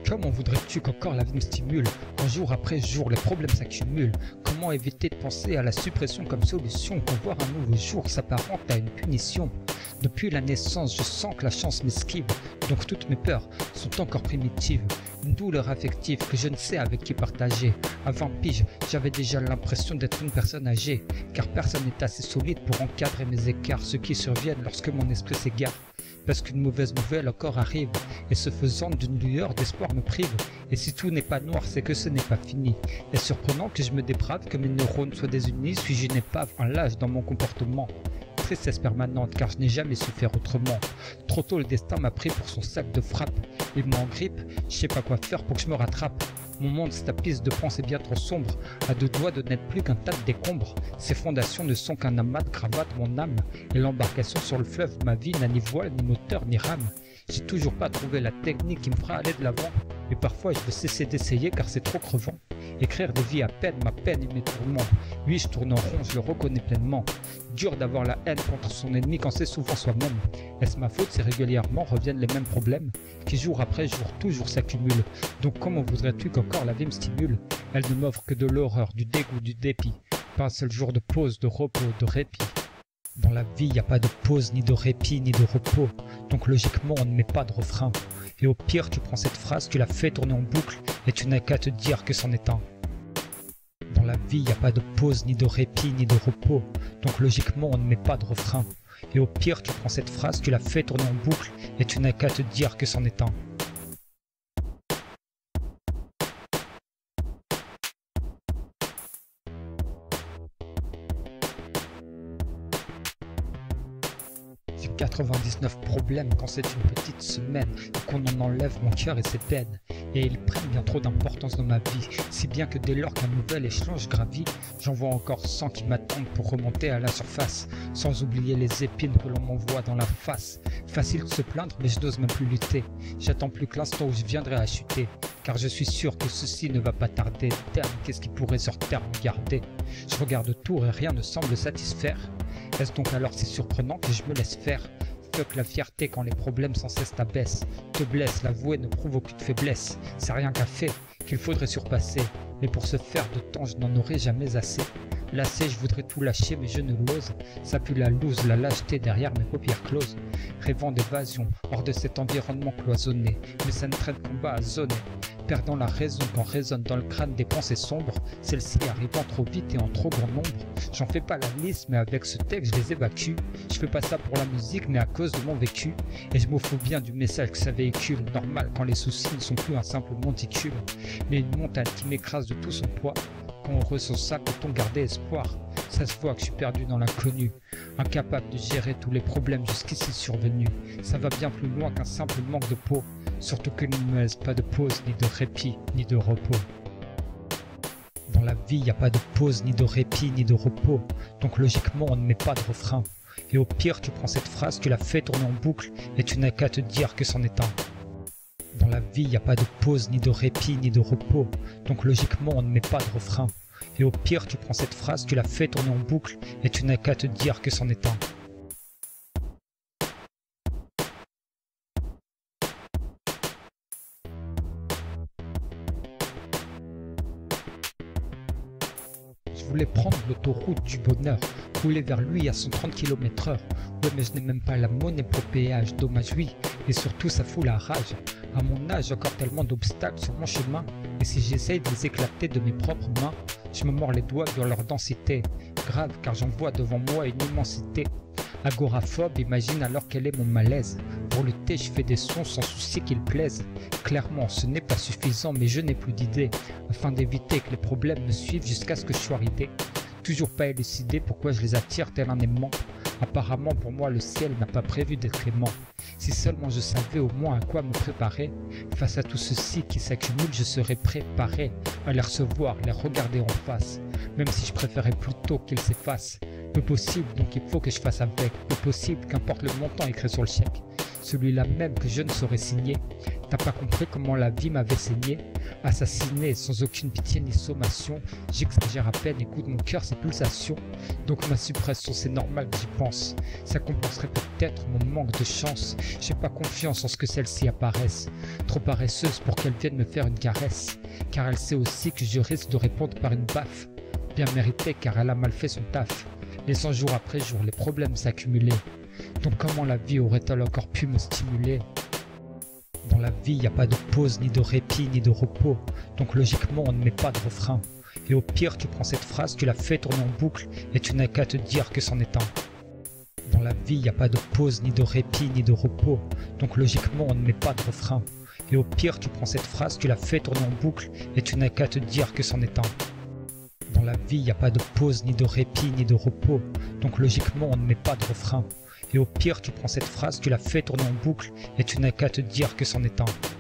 Comment voudrais-tu qu'encore la vie me stimule, quand jour après jour les problèmes s'accumulent? Comment éviter de penser à la suppression comme solution, quand voir un nouveau jour s'apparente à une punition? Depuis la naissance, je sens que la chance m'esquive, donc toutes mes peurs sont encore primitives. Une douleur affective que je ne sais avec qui partager. À 20 piges, j'avais déjà l'impression d'être une personne âgée, car personne n'est assez solide pour encadrer mes écarts, ceux qui surviennent lorsque mon esprit s'égare. Parce qu'une mauvaise nouvelle encore arrive, et ce faisant d'une lueur d'espoir me prive. Et si tout n'est pas noir, c'est que ce n'est pas fini. Est surprenant que je me déprave, que mes neurones soient désunis, suis-je une épave, un lâche dans mon comportement? Tristesse permanente, car je n'ai jamais su faire autrement. Trop tôt le destin m'a pris pour son sac de frappe. Il m'en grippe, je sais pas quoi faire pour que je me rattrape. Mon monde se tapisse de pensées bien trop sombres, à deux doigts de n'être plus qu'un tas de décombres. Ses fondations ne sont qu'un amas de cravates, mon âme, et l'embarcation sur le fleuve, ma vie n'a ni voile, ni moteur, ni rame. J'ai toujours pas trouvé la technique qui me fera aller de l'avant, et parfois je veux cesser d'essayer car c'est trop crevant. Écrire des vies à peine, ma peine et mes tourments. Oui, je tourne en rond, je le reconnais pleinement. Dur d'avoir la haine contre son ennemi quand c'est souvent soi-même. Est-ce ma faute si régulièrement reviennent les mêmes problèmes qui jour après jour toujours s'accumulent? Donc comment voudrais-tu qu'encore la vie me stimule? Elle ne m'offre que de l'horreur, du dégoût, du dépit. Pas un seul jour de pause, de repos, de répit. Dans la vie, y a pas de pause, ni de répit, ni de repos. Donc logiquement, on ne met pas de refrain. Et au pire, tu prends cette phrase, tu la fais tourner en boucle, et tu n'as qu'à te dire que c'en est un. Dans la vie, y a pas de pause, ni de répit, ni de repos. Donc logiquement, on ne met pas de refrain. Et au pire, tu prends cette phrase, tu la fais tourner en boucle, et tu n'as qu'à te dire que c'en est un. J'ai 99 problèmes quand c'est une petite semaine et qu'on en enlève mon cœur et ses peines. Et ils prennent bien trop d'importance dans ma vie, si bien que dès lors qu'un nouvel échange gravit, j'en vois encore 100 qui m'attendent pour remonter à la surface, sans oublier les épines que l'on m'envoie dans la face. Facile de se plaindre, mais je n'ose même plus lutter. J'attends plus que l'instant où je viendrai à chuter, car je suis sûr que ceci ne va pas tarder. Terme, qu'est-ce qui pourrait sur terre me garder? Je regarde autour et rien ne semble satisfaire. Est-ce donc alors si surprenant que je me laisse faire? Fuck la fierté quand les problèmes sans cesse t'abaissent. Te blesse, l'avouer ne prouve aucune faiblesse. C'est rien qu'à fait qu'il faudrait surpasser. Mais pour ce faire de temps, je n'en aurai jamais assez. Lassé, je voudrais tout lâcher, mais je ne l'ose. Ça pue la loose, la lâcheté derrière mes paupières closes. Rêvant d'évasion, hors de cet environnement cloisonné. Mais ça ne traîne combat à zoner. Perdant la raison quand résonnent dans le crâne des pensées sombres, celles-ci arrivant trop vite et en trop grand nombre. J'en fais pas la liste, mais avec ce texte je les évacue. Je fais pas ça pour la musique, mais à cause de mon vécu. Et je m'en fous bien du message que ça véhicule. Normal quand les soucis ne sont plus un simple monticule, mais une montagne qui m'écrase de tout son poids. Quand on ressent ça, peut-on garder espoir? Ça se voit que je suis perdu dans l'inconnu, incapable de gérer tous les problèmes jusqu'ici survenus. Ça va bien plus loin qu'un simple manque de peau. Surtout qu'il ne me laisse pas de pause, ni de répit, ni de repos. Dans la vie, y a pas de pause, ni de répit, ni de repos. Donc logiquement, on ne met pas de refrain. Et au pire, tu prends cette phrase, tu la fais tourner en boucle, et tu n'as qu'à te dire que c'en est un. Dans la vie, y a pas de pause, ni de répit, ni de repos. Donc logiquement, on ne met pas de refrain. Et au pire, tu prends cette phrase, tu la fais tourner en boucle, et tu n'as qu'à te dire que c'en est un. Je voulais prendre l'autoroute du bonheur, rouler vers lui à 130 km/h. Ouais, mais je n'ai même pas la monnaie pour le péage, dommage oui, et surtout ça fout la rage. À mon âge, encore tellement d'obstacles sur mon chemin, et si j'essaye de les éclater de mes propres mains, je me mords les doigts dans leur densité. Grave, car j'en vois devant moi une immensité. Agoraphobe, imagine alors quel est mon malaise. Pour lutter, je fais des sons sans souci qu'ils plaisent. Clairement, ce n'est pas suffisant, mais je n'ai plus d'idées, afin d'éviter que les problèmes me suivent jusqu'à ce que je sois ridé. Toujours pas élucidé pourquoi je les attire tel un aimant. Apparemment pour moi le ciel n'a pas prévu d'être aimant. Si seulement je savais au moins à quoi me préparer, face à tout ceci qui s'accumule, je serais préparé à les recevoir, les regarder en face, même si je préférais plutôt qu'ils s'effacent. Peu possible, donc il faut que je fasse avec. Peu possible, qu'importe le montant écrit sur le chèque. celui-là même que je ne saurais signer. T'as pas compris comment la vie m'avait saigné, assassiné sans aucune pitié ni sommation. J'exagère à peine, écoute mon cœur, ses pulsations. Donc ma suppression, c'est normal que j'y pense. Ça compenserait peut-être mon manque de chance. J'ai pas confiance en ce que celle-ci apparaisse, trop paresseuse pour qu'elle vienne me faire une caresse. Car elle sait aussi que je risque de répondre par une baffe, bien méritée car elle a mal fait son taf, laissant jour après jour les problèmes s'accumuler. Donc comment la vie aurait-elle encore pu me stimuler? Dans la vie, y a pas de pause, ni de répit, ni de repos. Donc logiquement, on ne met pas de refrain. Et au pire, tu prends cette phrase, tu la fais tourner en boucle, et tu n'as qu'à te dire que c'en est un. Dans la vie, y a pas de pause, ni de répit, ni de repos. Donc logiquement, on ne met pas de refrain. Et au pire, tu prends cette phrase, tu la fais tourner en boucle, et tu n'as qu'à te dire que c'en est un. Dans la vie, y a pas de pause, ni de répit, ni de repos. Donc logiquement, on ne met pas de refrain. Et au pire, tu prends cette phrase, tu la fais tourner en boucle, et tu n'as qu'à te dire que c'en est un.